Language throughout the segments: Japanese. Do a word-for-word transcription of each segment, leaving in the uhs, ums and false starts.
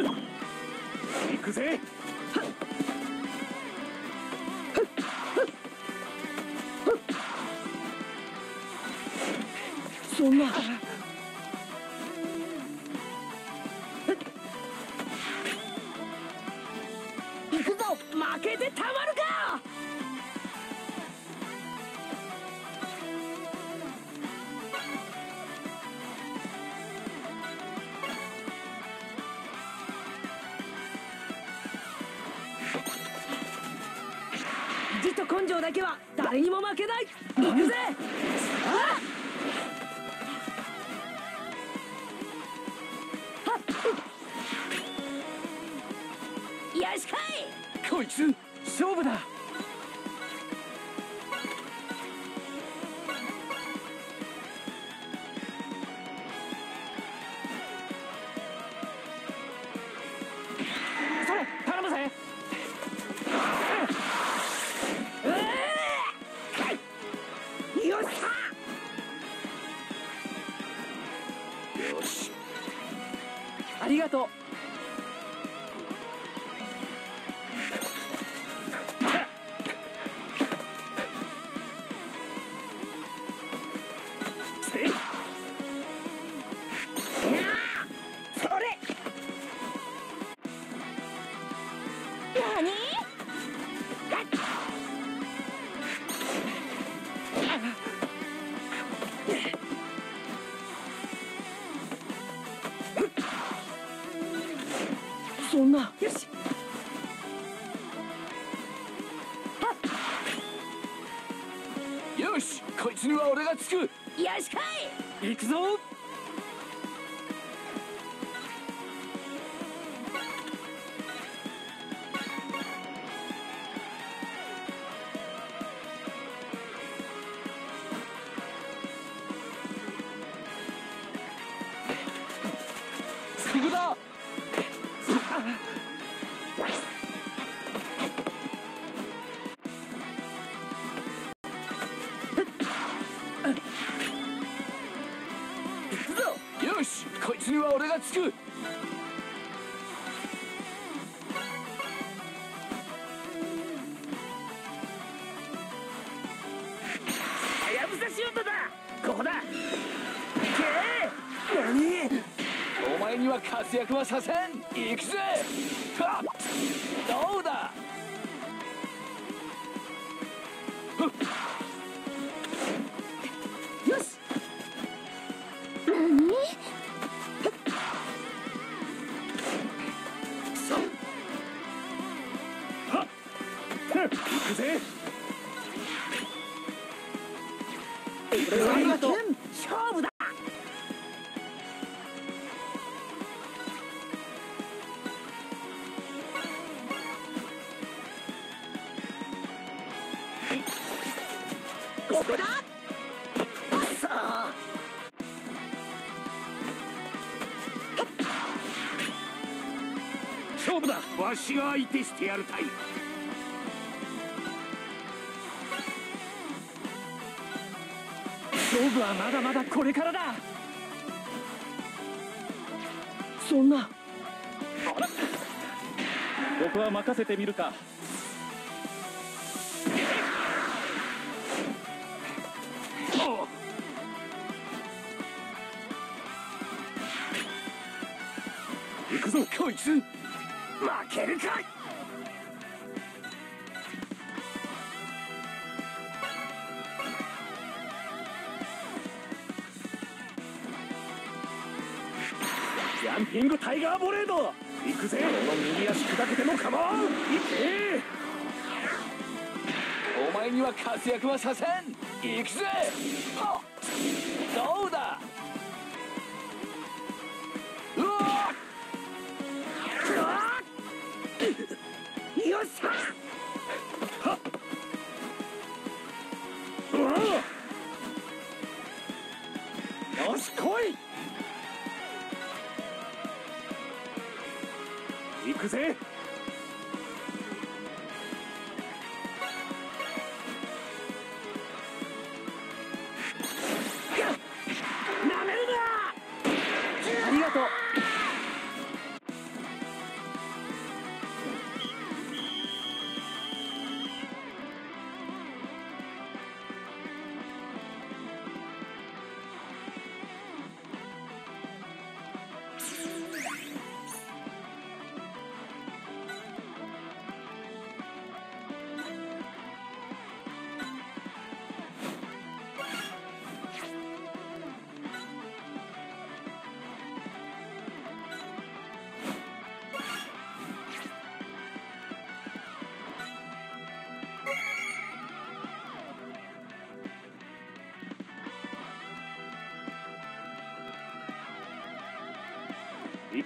行くぜ。 そんな。行くぞ。負けてたまるか。意地と根性だけは誰にも負けない。行くぜ。あっよしかい。 こいつ勝負だ。それ頼むぜ。 よっしゃ。 よし。ありがとう。 そんな。よし。 よし、こいつには俺がつく。 よしかい。 行くぞ。ここだ。よし、こいつには俺がつく。 はやぶさシュートだ。ここだ。けー。 何？お前には活躍はさせん。行くぜ。はっ、どうだ。 よし。何？ はっ、行くぜ。ありがとう。 勝負だ。ここだ。さあ。 勝負だ。わしが相手してやるたい。勝負はまだまだこれからだ。 そんな。 僕は任せてみるか。行くぞこいつ。負けるかい。ジャンピングタイガーボレード。行くぜ。この右足砕けても構わん。行け。お前には活躍はさせん。行くぜ。はっ、どうだ。うわっよっしゃ。 はっ、うわよし来い。行くぜ。 なめるな。 ありがとう。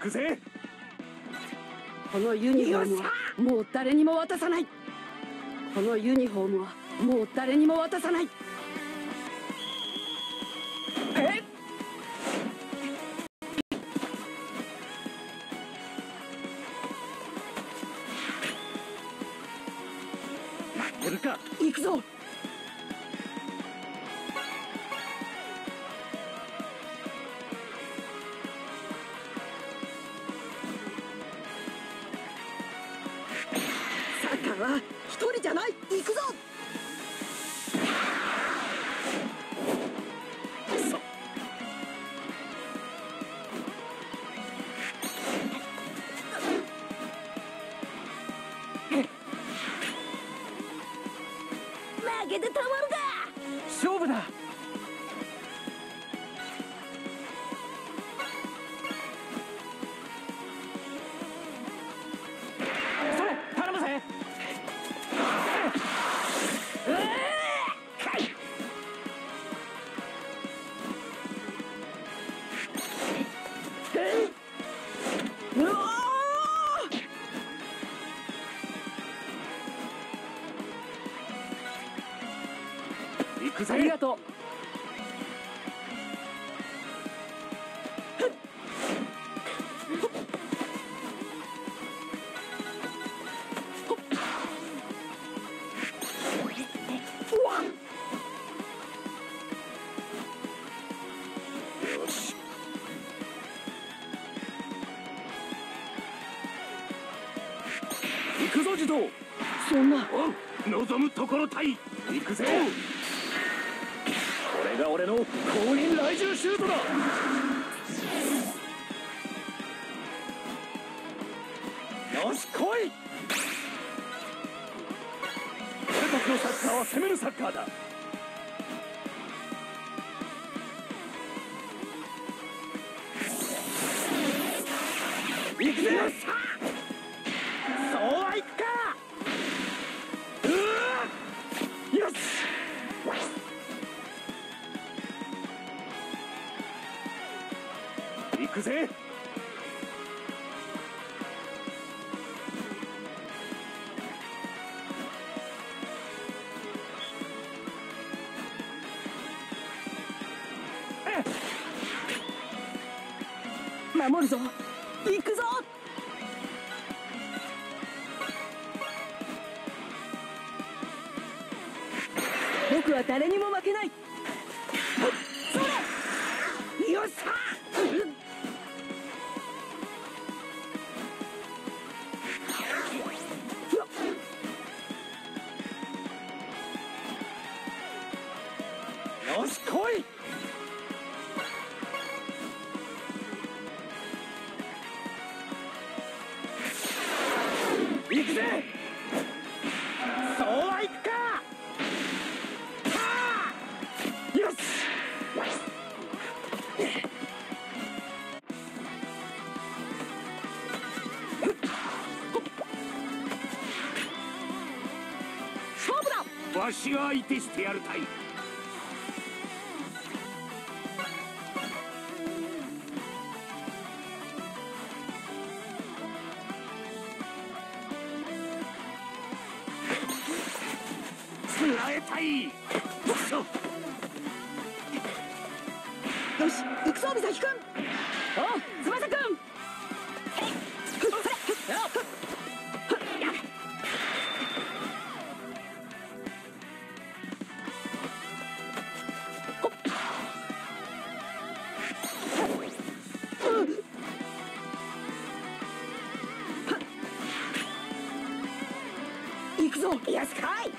くぜ。 このユニフォームはもう誰にも渡さない。このユニフォームはもう誰にも渡さない。えっ待ってるか。 行くぞ。サッカーは一人じゃない。行くぞ。 そ負けてたまるか。 勝負だ。それ頼むぜ。 うわ行くぜ。 ありがとう。 よし。行くぞ児童。 そんな。 おう、望むところたい。行くぜ。これが俺の公認来獣シュートだ。よし来い。俺たちのサッカーは攻めるサッカーだ。行くぜ。そうはいくか。うわよし。行くぜ。 守るぞ。行くぞ。僕は誰にも負けない。それ。よっしゃ。 よし来い。行くぜ。そうはいくか。はあよし。 勝負だ。 わしが相手してやるたい。つらえたい。そよし行くぞ美咲くん。おう翼くん。行くぞ。よしかい。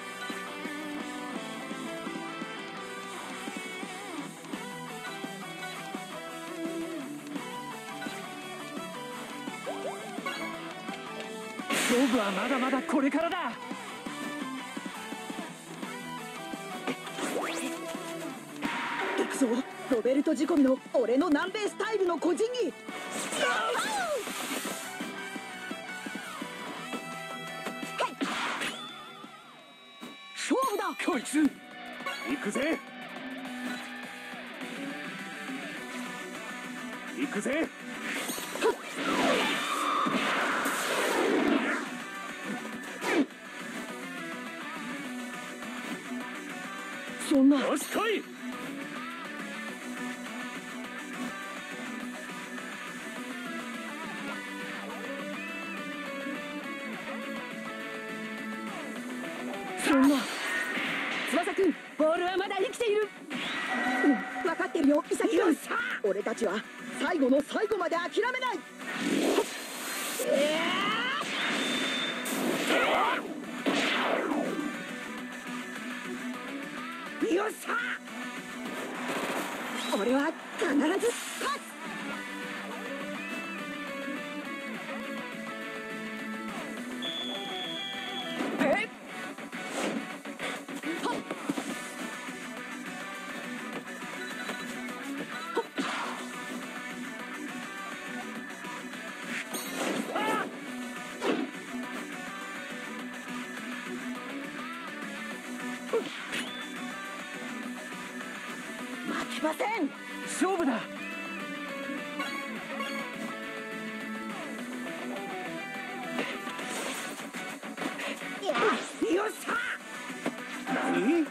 勝負はまだまだこれからだ。 行くぞロベルト仕込みの俺の南米スタイルの個人技。勝負だ。 こいつ行くぜ。行くぜ。 そんな。 よし来い。 そんな。翼くん、ボールはまだ生きている。 うん、分かってるよイサキ君。俺たちは最後の最後まで諦めない。えー、よっしゃ。俺は必ず勝つ。 えっ、 負けません。 勝負だ。 いやよっしゃ。 何？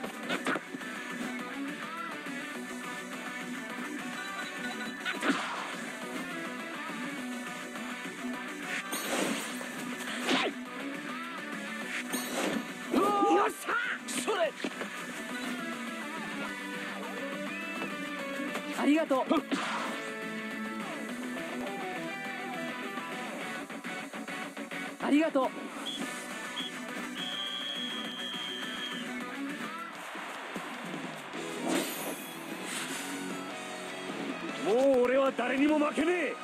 よっしゃ。 それ。 ありがとう。ありがとう。 もう俺は誰にも負けねえ。